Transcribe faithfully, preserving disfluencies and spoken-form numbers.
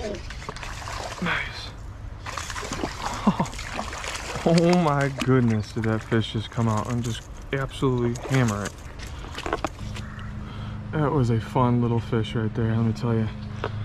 Nice. Oh, oh my goodness, did that fish just come out and just absolutely hammer it. That was a fun little fish right there, let me tell you.